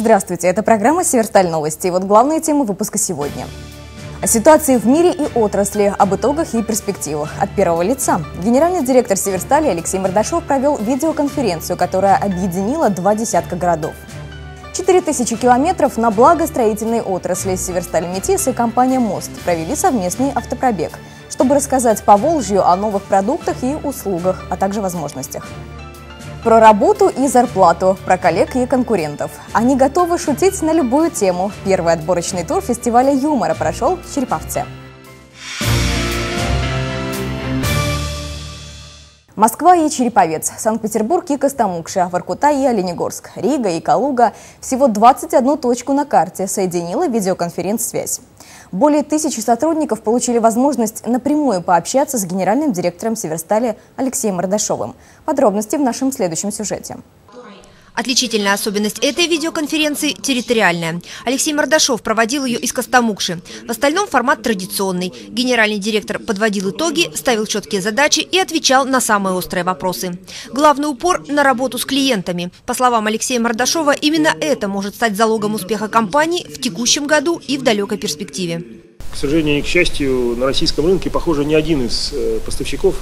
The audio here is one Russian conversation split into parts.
Здравствуйте, это программа «Северсталь новости». И вот главные темы выпуска сегодня. О ситуации в мире и отрасли, об итогах и перспективах от первого лица. Генеральный директор Северстали Алексей Мордашов провел видеоконференцию, которая объединила 20 городов. 4000 километров на благо строительной отрасли. Северсталь Метис и компания «Мост» провели совместный автопробег, чтобы рассказать Поволжью о новых продуктах и услугах, а также возможностях. Про работу и зарплату, про коллег и конкурентов. Они готовы шутить на любую тему. Первый отборочный тур фестиваля юмора прошел в Череповце. Москва и Череповец, Санкт-Петербург и Костомукша, Воркута и Оленегорск, Рига и Калуга. Всего 21 точку на карте соединила видеоконференц-связь. Более 1000 сотрудников получили возможность напрямую пообщаться с генеральным директором Северстали Алексеем Мордашовым. Подробности в нашем следующем сюжете. Отличительная особенность этой видеоконференции – территориальная. Алексей Мордашов проводил ее из Костомукши. В остальном формат традиционный. Генеральный директор подводил итоги, ставил четкие задачи и отвечал на самые острые вопросы. Главный упор – на работу с клиентами. По словам Алексея Мордашова, именно это может стать залогом успеха компании в текущем году и в далекой перспективе. К сожалению и к счастью, на российском рынке, похоже, ни один из поставщиков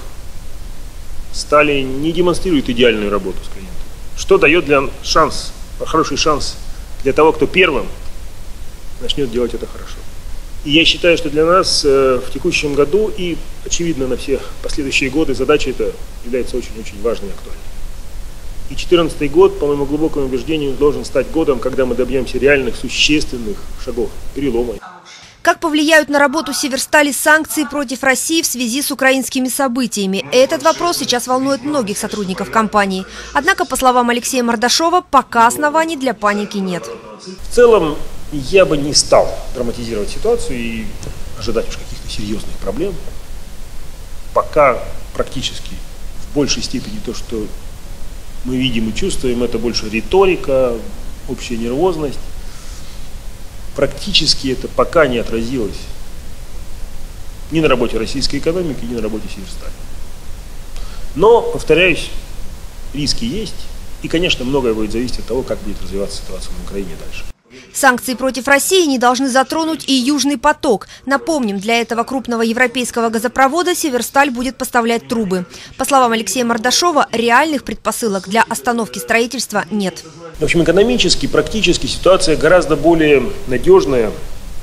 стали не демонстрирует идеальную работу с клиентом. Что дает хороший шанс для того, кто первым начнет делать это хорошо. И я считаю, что для нас в текущем году и, очевидно, на все последующие годы задача эта является очень-очень важной и актуальной. И 2014 год, по моему глубокому убеждению, должен стать годом, когда мы добьемся реальных, существенных шагов, перелома. Как повлияют на работу Северстали санкции против России в связи с украинскими событиями? Этот вопрос сейчас волнует многих сотрудников компании. Однако, по словам Алексея Мордашова, пока оснований для паники нет. В целом, я бы не стал драматизировать ситуацию и ожидать уж каких-то серьезных проблем. Пока практически в большей степени то, что мы видим и чувствуем, это больше риторика, общая нервозность. Практически это пока не отразилось ни на работе российской экономики, ни на работе Северстали. Но, повторяюсь, риски есть. И, конечно, многое будет зависеть от того, как будет развиваться ситуация на Украине дальше. Санкции против России не должны затронуть и Южный поток. Напомним, для этого крупного европейского газопровода Северсталь будет поставлять трубы. По словам Алексея Мордашова, реальных предпосылок для остановки строительства нет. В общем, экономически, практически ситуация гораздо более надежная,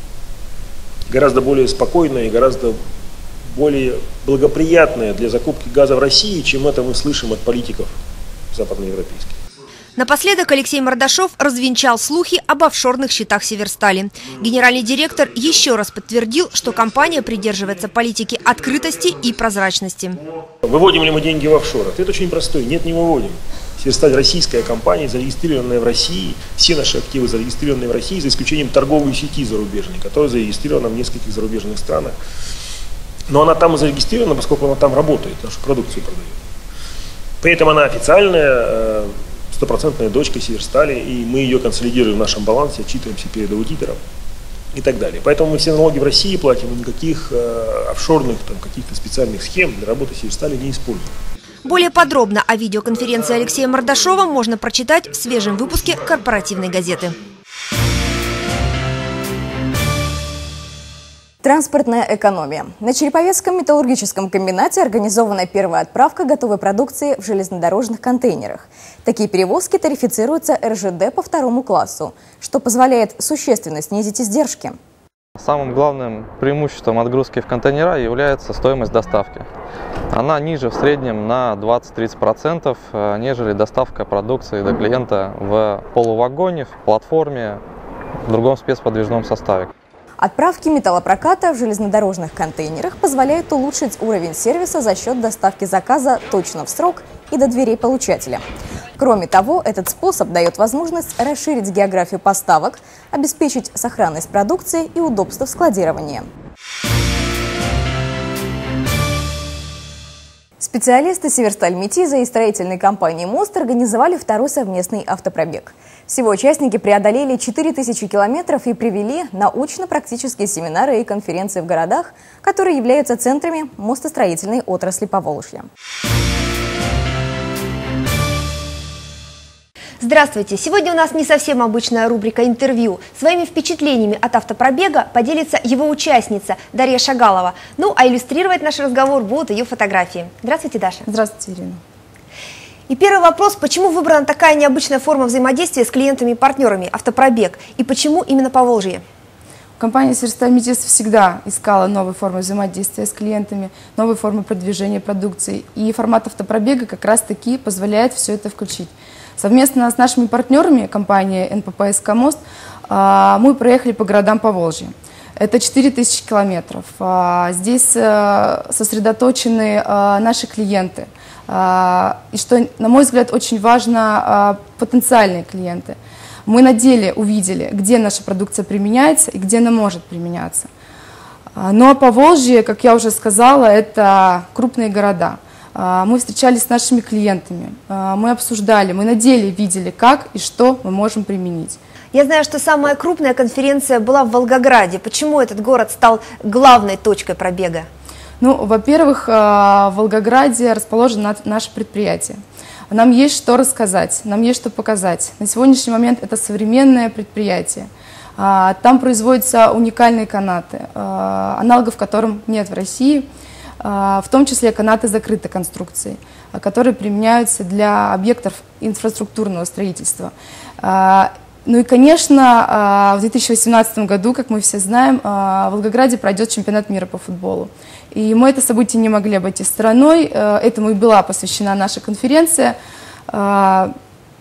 гораздо более спокойная и гораздо более благоприятная для закупки газа в России, чем это мы слышим от политиков западноевропейских. Напоследок Алексей Мордашов развенчал слухи об офшорных счетах Северстали. Генеральный директор еще раз подтвердил, что компания придерживается политики открытости и прозрачности. Выводим ли мы деньги в офшор? Ответ очень простой. Нет, не выводим. Северсталь – российская компания, зарегистрированная в России. Все наши активы зарегистрированы в России, за исключением торговой сети зарубежной, которая зарегистрирована в нескольких зарубежных странах. Но она там зарегистрирована, поскольку она там работает, нашу продукцию продает. При этом она официальная, стопроцентная дочка Северстали, и мы ее консолидируем в нашем балансе, отчитываемся перед аудитором и так далее. Поэтому мы все налоги в России платим, и никаких офшорных, каких-то специальных схем для работы Северстали не используем. Более подробно о видеоконференции Алексея Мордашова можно прочитать в свежем выпуске «Корпоративной газеты». Транспортная экономия. На Череповецком металлургическом комбинате организована первая отправка готовой продукции в железнодорожных контейнерах. Такие перевозки тарифицируются РЖД по 2 классу, что позволяет существенно снизить издержки. Самым главным преимуществом отгрузки в контейнера является стоимость доставки. Она ниже в среднем на 20-30%, нежели доставка продукции до клиента в полувагоне, в платформе, в другом спецподвижном составе. Отправки металлопроката в железнодорожных контейнерах позволяют улучшить уровень сервиса за счет доставки заказа точно в срок и до дверей получателя. Кроме того, этот способ дает возможность расширить географию поставок, обеспечить сохранность продукции и удобство в складировании. Специалисты Северсталь Метиза и строительной компании «Мост» организовали второй совместный автопробег. Всего участники преодолели 4000 километров и привели научно-практические семинары и конференции в городах, которые являются центрами мостостроительной отрасли Поволжья. С Здравствуйте! Сегодня у нас не совсем обычная рубрика «Интервью». Своими впечатлениями от автопробега поделится его участница Дарья Шагалова. Ну, а иллюстрировать наш разговор будут ее фотографии. Здравствуйте, Даша. Здравствуйте, Ирина. И первый вопрос. Почему выбрана такая необычная форма взаимодействия с клиентами и партнерами – автопробег? И почему именно Поволжье? Компания «Северсталь Метиз» всегда искала новые формы взаимодействия с клиентами, новые формы продвижения продукции. И формат автопробега как раз-таки позволяет все это включить. Совместно с нашими партнерами, компанией НПП СК «Мост», мы проехали по городам Поволжья. Это 4000 километров. Здесь сосредоточены наши клиенты. И что, на мой взгляд, очень важно, потенциальные клиенты. Мы на деле увидели, где наша продукция применяется и где она может применяться. Ну а Поволжье, как я уже сказала, это крупные города. Мы встречались с нашими клиентами, мы обсуждали, мы на деле видели, как и что мы можем применить. Я знаю, что самая крупная конференция была в Волгограде. Почему этот город стал главной точкой пробега? Ну, во-первых, в Волгограде расположено наше предприятие. Нам есть что рассказать, нам есть что показать. На сегодняшний момент это современное предприятие. Там производятся уникальные канаты, аналогов которым нет в России, в том числе канаты закрытой конструкции, которые применяются для объектов инфраструктурного строительства. Ну и, конечно, в 2018 году, как мы все знаем, в Волгограде пройдет чемпионат мира по футболу. И мы это событие не могли обойти стороной, этому и была посвящена наша конференция. Это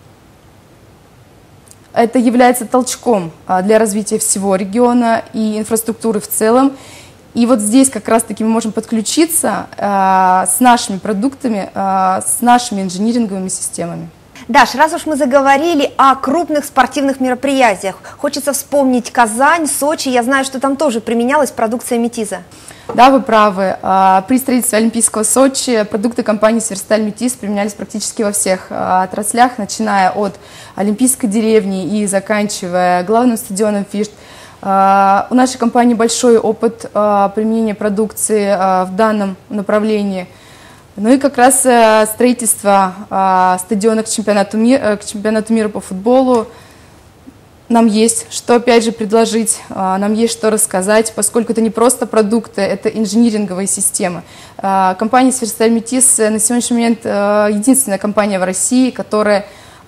является толчком для развития всего региона и инфраструктуры в целом. И вот здесь как раз-таки мы можем подключиться с нашими продуктами, с нашими инжиниринговыми системами. Даш, раз уж мы заговорили о крупных спортивных мероприятиях, хочется вспомнить Казань, Сочи. Я знаю, что там тоже применялась продукция Метиза. Да, вы правы. При строительстве Олимпийского Сочи продукты компании «Северсталь Метиз» применялись практически во всех отраслях, начиная от Олимпийской деревни и заканчивая главным стадионом «Фишт». У нашей компании большой опыт применения продукции в данном направлении. Ну и как раз строительство стадиона к чемпионату мира по футболу. Нам есть что, опять же, предложить, нам есть что рассказать, поскольку это не просто продукты, это инжиниринговые системы. Компания «Северсталь Метиз» на сегодняшний момент единственная компания в России, которая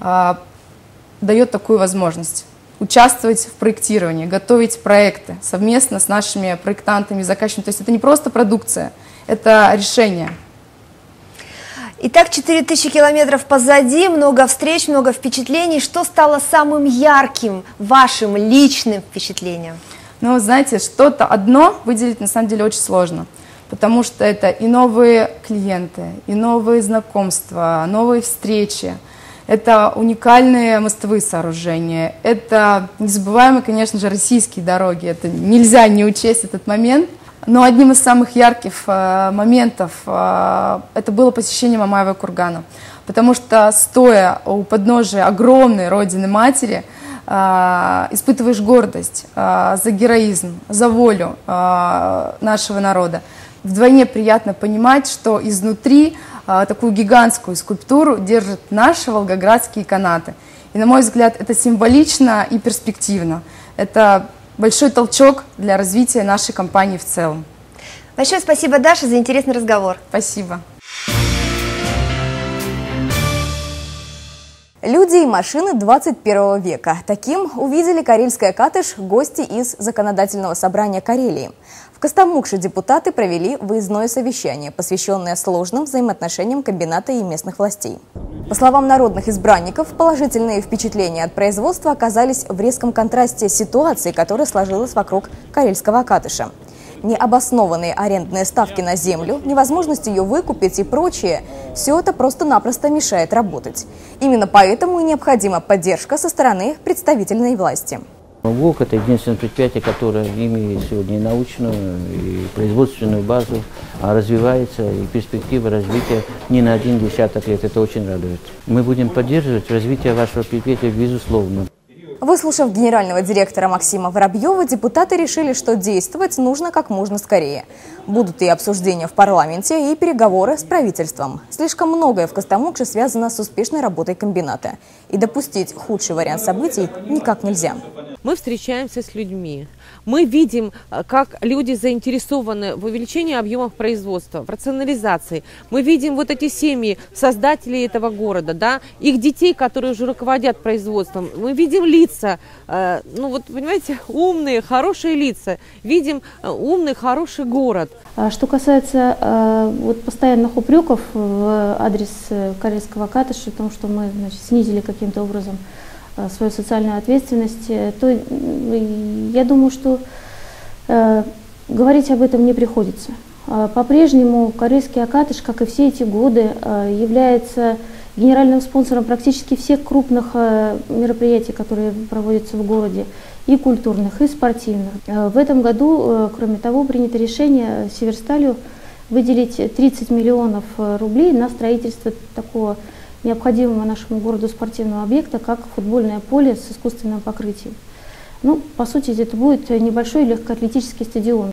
дает такую возможность участвовать в проектировании, готовить проекты совместно с нашими проектантами, заказчиками. То есть это не просто продукция, это решение. Итак, 4000 километров позади, много встреч, много впечатлений. Что стало самым ярким вашим личным впечатлением? Ну, знаете, что-то одно выделить на самом деле очень сложно, потому что это и новые клиенты, и новые знакомства, новые встречи. Это уникальные мостовые сооружения, это незабываемые, конечно же, российские дороги. Это нельзя не учесть этот момент. Но одним из самых ярких моментов это было посещение Мамаева кургана, потому что, стоя у подножия огромной Родины Матери, испытываешь гордость за героизм, за волю нашего народа. Вдвойне приятно понимать, что изнутри такую гигантскую скульптуру держат наши волгоградские канаты. И, на мой взгляд, это символично и перспективно. Это большой толчок для развития нашей компании в целом. Большое спасибо, Даша, за интересный разговор. Спасибо. Люди и машины 21 века. Таким увидели Карельское Катыш гости из Законодательного собрания Карелии. В Костомукше депутаты провели выездное совещание, посвященное сложным взаимоотношениям комбината и местных властей. По словам народных избранников, положительные впечатления от производства оказались в резком контрасте с ситуацией, которая сложилась вокруг Карельского Катыша. Необоснованные арендные ставки на землю, невозможность ее выкупить и прочее – все это просто-напросто мешает работать. Именно поэтому и необходима поддержка со стороны представительной власти. ВОК – это единственное предприятие, которое имеет сегодня и научную, и производственную базу, развивается, и перспективы развития не на 10 лет. Это очень радует. Мы будем поддерживать развитие вашего предприятия, безусловно. Выслушав генерального директора Максима Воробьева, депутаты решили, что действовать нужно как можно скорее. Будут и обсуждения в парламенте, и переговоры с правительством. Слишком многое в Костомукше связано с успешной работой комбината. И допустить худший вариант событий никак нельзя. Мы встречаемся с людьми. Мы видим, как люди заинтересованы в увеличении объемов производства, в рационализации. Мы видим вот эти семьи создателей этого города, да, их детей, которые уже руководят производством. Мы видим лица, ну вот понимаете, умные, хорошие лица. Видим умный, хороший город. Что касается вот постоянных упреков в адрес Карельского Катыша, о том, что мы, значит, снизили каким-то образом свою социальную ответственность, то я думаю, что говорить об этом не приходится. По-прежнему Карельский Акатыш, как и все эти годы, является генеральным спонсором практически всех крупных мероприятий, которые проводятся в городе, и культурных, и спортивных. В этом году, кроме того, принято решение Северсталью выделить 30 миллионов рублей на строительство такого необходимого нашему городу спортивного объекта, как футбольное поле с искусственным покрытием. Ну, по сути, это будет небольшой легкоатлетический стадион.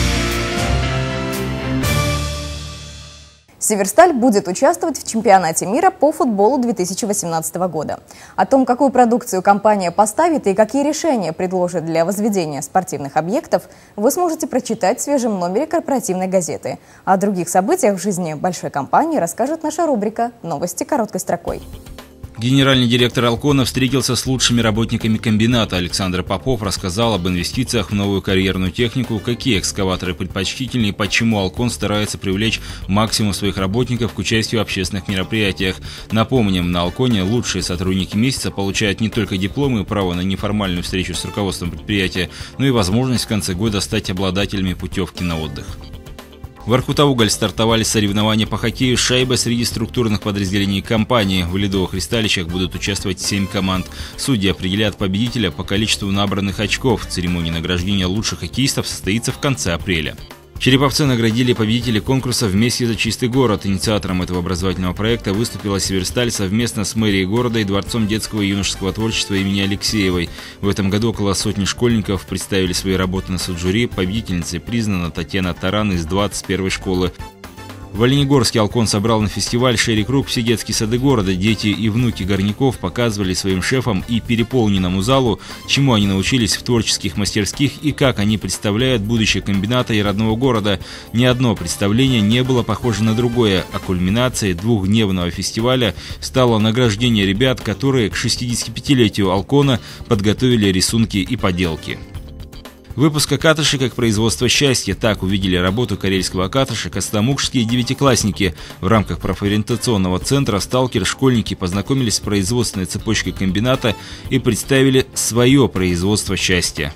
Северсталь будет участвовать в чемпионате мира по футболу 2018 года. О том, какую продукцию компания поставит и какие решения предложит для возведения спортивных объектов, вы сможете прочитать в свежем номере корпоративной газеты. О других событиях в жизни большой компании расскажет наша рубрика «Новости короткой строкой». Генеральный директор Алкона встретился с лучшими работниками комбината. Александр Попов рассказал об инвестициях в новую карьерную технику, какие экскаваторы предпочтительнее и почему Алкон старается привлечь максимум своих работников к участию в общественных мероприятиях. Напомним, на Алконе лучшие сотрудники месяца получают не только дипломы и право на неформальную встречу с руководством предприятия, но и возможность в конце года стать обладателями путевки на отдых. В Воркута-Уголь стартовали соревнования по хоккею с шайбой среди структурных подразделений компании. В ледовых ристалищах будут участвовать 7 команд. Судьи определят победителя по количеству набранных очков. Церемония награждения лучших хоккеистов состоится в конце апреля. Череповцы наградили победителей конкурса «Вместе за чистый город». Инициатором этого образовательного проекта выступила Северсталь совместно с мэрией города и Дворцом детского и юношеского творчества имени Алексеевой. В этом году около сотни школьников представили свои работы на суд жюри. Победительницей признана Татьяна Таран из 21-й школы. В Оленегорске Алкон собрал на фестиваль «Шери Круг» все детские сады города. Дети и внуки горняков показывали своим шефам и переполненному залу, чему они научились в творческих мастерских и как они представляют будущее комбината и родного города. Ни одно представление не было похоже на другое, а кульминацией двухдневного фестиваля стало награждение ребят, которые к 65-летию Алкона подготовили рисунки и поделки. Выпуск Акатыши как производство счастья. Так увидели работу карельского Акатыша костомукшские девятиклассники. В рамках профориентационного центра «Сталкер» школьники познакомились с производственной цепочкой комбината и представили свое производство счастья.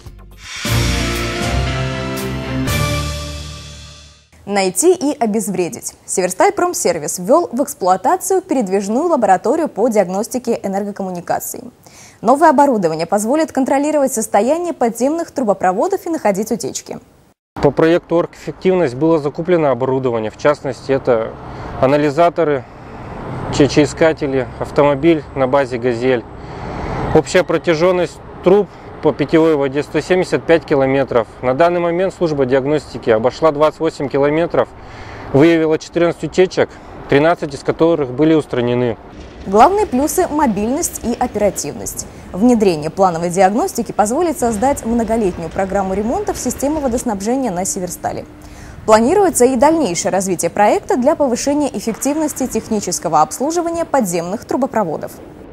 Найти и обезвредить. Северсталь-Промсервис ввел в эксплуатацию передвижную лабораторию по диагностике энергокоммуникаций. Новое оборудование позволит контролировать состояние подземных трубопроводов и находить утечки. По проекту «Оргэффективность» было закуплено оборудование. В частности, это анализаторы, ЧЧ-искатели, автомобиль на базе «Газель». Общая протяженность труб по питьевой воде 175 километров. На данный момент служба диагностики обошла 28 километров, выявила 14 утечек, 13 из которых были устранены. Главные плюсы – мобильность и оперативность. Внедрение плановой диагностики позволит создать многолетнюю программу ремонта в системе водоснабжения на Северстале. Планируется и дальнейшее развитие проекта для повышения эффективности технического обслуживания подземных трубопроводов.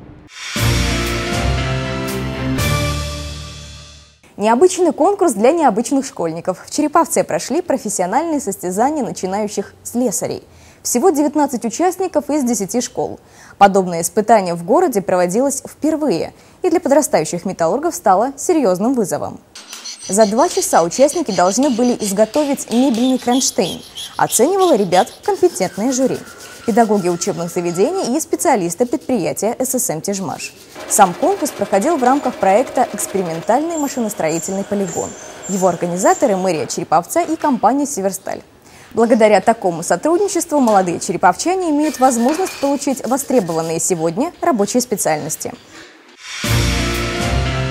Необычный конкурс для необычных школьников. В Череповце прошли профессиональные состязания начинающих слесарей. Всего 19 участников из 10 школ. Подобное испытание в городе проводилось впервые и для подрастающих металлургов стало серьезным вызовом. За 2 часа участники должны были изготовить мебельный кронштейн. Оценивало ребят компетентное жюри. Педагоги учебных заведений и специалисты предприятия ССМ «Тижмаш». Сам конкурс проходил в рамках проекта «Экспериментальный машиностроительный полигон». Его организаторы – мэрия Череповца и компания «Северсталь». Благодаря такому сотрудничеству молодые череповчане имеют возможность получить востребованные сегодня рабочие специальности.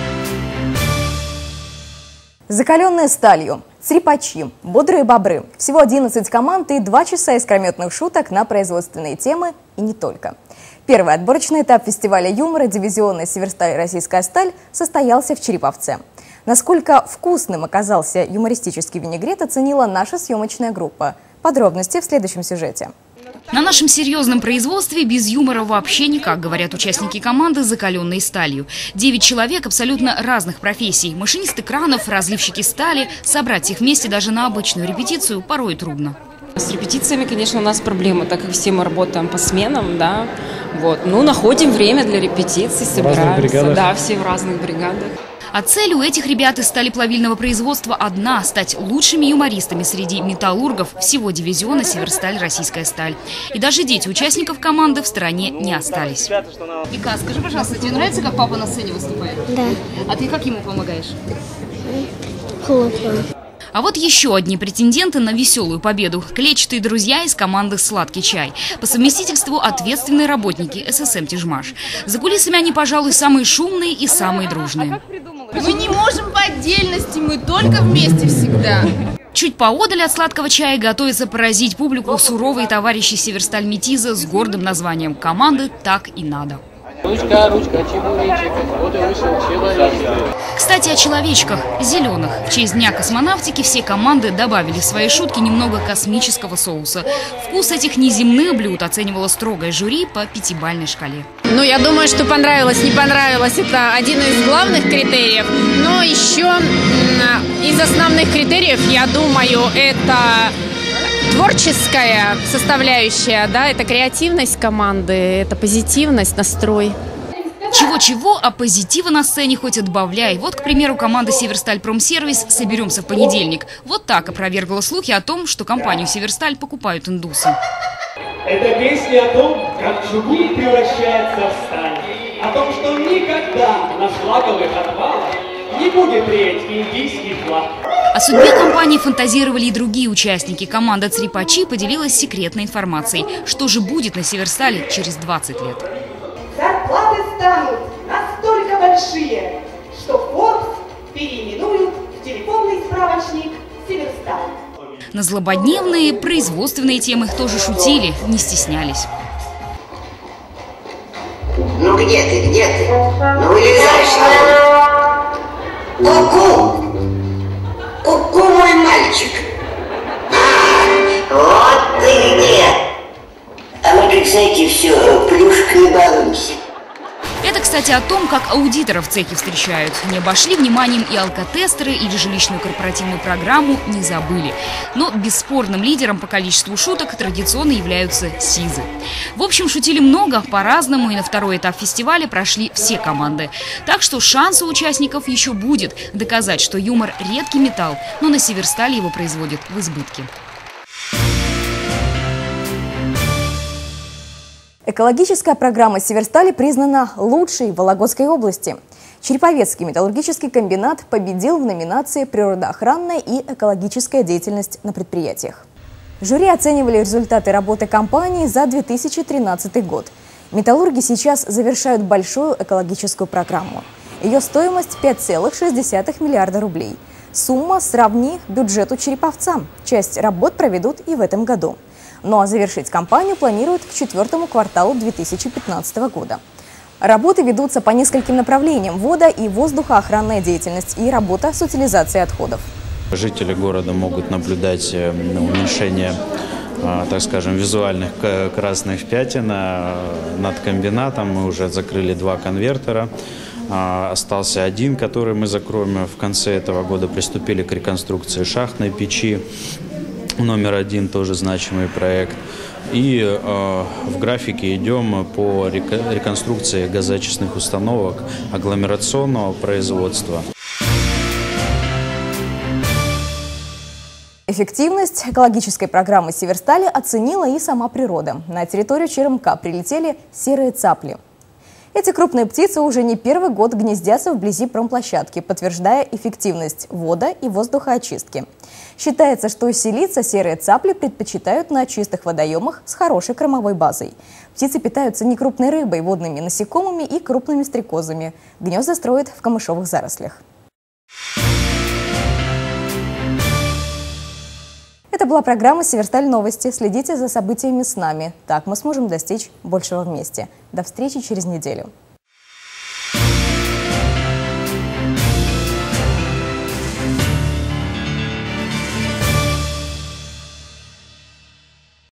Закаленные сталью, црипачи, бодрые бобры. Всего 11 команд и 2 часа искрометных шуток на производственные темы и не только. Первый отборочный этап фестиваля юмора «Дивизионная Северсталь. Российская сталь» состоялся в Череповце. Насколько вкусным оказался юмористический винегрет, оценила наша съемочная группа. Подробности в следующем сюжете. На нашем серьезном производстве без юмора вообще никак, говорят участники команды «Закаленной сталью». 9 человек абсолютно разных профессий. Машинисты кранов, разливщики стали. Собрать их вместе даже на обычную репетицию порой трудно. С репетициями, конечно, у нас проблемы, так как все мы работаем по сменам, да. Вот. Ну, находим время для репетиций, собираемся. Да, все в разных бригадах. А цель у этих ребят из сталеплавильного производства одна – стать лучшими юмористами среди металлургов всего дивизиона «Северсталь. Российская сталь». И даже дети участников команды в стороне не остались. Вика, скажи, пожалуйста, тебе нравится, как папа на сцене выступает? Да. А ты как ему помогаешь? Хлопаем. А вот еще одни претенденты на веселую победу – клетчатые друзья из команды «Сладкий чай». По совместительству ответственные работники ССМ «Тижмаш». За кулисами они, пожалуй, самые шумные и самые дружные. Мы не можем по отдельности, мы только вместе всегда. Чуть поодаль от сладкого чая готовятся поразить публику суровые товарищи Северсталь Метиза с гордым названием команды «Так и надо». Ручка, ручка, чебуречек, вот и вышел человечек. Кстати, о человечках зеленых. В честь Дня космонавтики все команды добавили в свои шутки немного космического соуса. Вкус этих неземных блюд оценивало строгое жюри по 5-бальной шкале. Ну, я думаю, что понравилось, не понравилось. Это один из главных критериев. Но еще из основных критериев, я думаю, это творческая составляющая, да, это креативность команды, это позитивность, настрой. Чего-чего, а позитива на сцене хоть отбавляй. Вот, к примеру, команда «Северсталь Промсервис» «Соберемся в понедельник». Вот так опровергла слухи о том, что компанию «Северсталь» покупают индусы. Это песня о том, как чугун превращается в сталь. О том, что никогда на флаговых отвалах не будет реять индийский флаг. О судьбе компании фантазировали и другие участники. Команда «Црипачи» поделилась секретной информацией. Что же будет на Северстале через 20 лет? Зарплаты станут настолько большие, что Forbes переименуют в телефонный справочник «Северсталь». На злободневные производственные темы тоже шутили, не стеснялись. Ну где ты, где ты? Ну вылезай, что ли? Ку-ку! Ку-ку, мой мальчик! Вот ты где! А мы, как знаете, все, плюшками балуемся. Это, кстати, о том, как аудиторов в цехе встречают. Не обошли вниманием и алкотестеры, или жилищную корпоративную программу не забыли. Но бесспорным лидером по количеству шуток традиционно являются СИЗы. В общем, шутили много, по-разному, и на второй этап фестиваля прошли все команды. Так что шанс у участников еще будет доказать, что юмор – редкий металл, но на Северстале его производят в избытке. Экологическая программа «Северстали» признана лучшей в Вологодской области. Череповецкий металлургический комбинат победил в номинации «Природоохранная и экологическая деятельность на предприятиях». Жюри оценивали результаты работы компании за 2013 год. Металлурги сейчас завершают большую экологическую программу. Ее стоимость 5,6 миллиарда рублей. Сумма сравни бюджету Череповца. Часть работ проведут и в этом году. Ну а завершить кампанию планируют к 4-му кварталу 2015 года. Работы ведутся по нескольким направлениям: вода и воздухоохранная деятельность и работа с утилизацией отходов. Жители города могут наблюдать уменьшение, так скажем, визуальных красных пятен над комбинатом. Мы уже закрыли 2 конвертера. Остался один, который мы закроем в конце этого года. Приступили к реконструкции шахтной печи. Номер 1 тоже значимый проект. И в графике идем по реконструкции газоочистных установок агломерационного производства. Эффективность экологической программы «Северстали» оценила и сама природа. На территорию ЧРМК прилетели серые цапли. Эти крупные птицы уже не первый год гнездятся вблизи промплощадки, подтверждая эффективность водо- и воздухоочистки. Считается, что селиться серые цапли предпочитают на чистых водоемах с хорошей кормовой базой. Птицы питаются некрупной рыбой, водными насекомыми и крупными стрекозами. Гнезда строят в камышовых зарослях. Это была программа «Северсталь Новости». Следите за событиями с нами. Так мы сможем достичь большего вместе. До встречи через неделю.